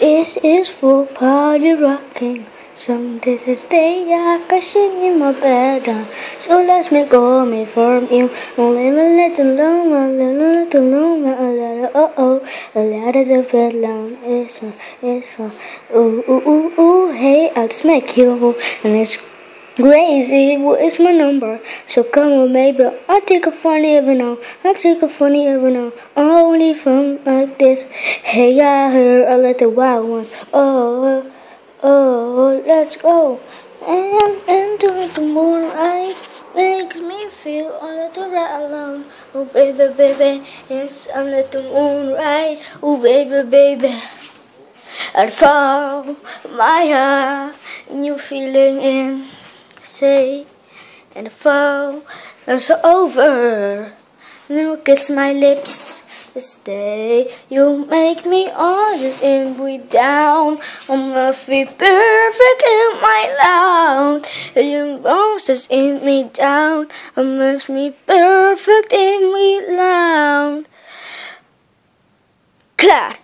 This is for party rocking. Some days I stay crashing in my bed. So let me go me from you. Only a little longer, a little longer, a little a little bit long. It's ooh, hey, I'll smack you. And it's crazy, what is my number? So come on, baby, I'll take a funny every now. Only fun like this. Hey, I heard a little wild one. Oh, let's go. And into the moonlight makes me feel a little right alone. Oh, baby, it's a little moonlight. Oh, baby. I found my heart, new feeling in. Say and the fall is over. Now kiss my lips. Stay, you make me honest and breathe down. I must be perfect in my loud. You bounces in me down. I must be perfect in me loud. Clap.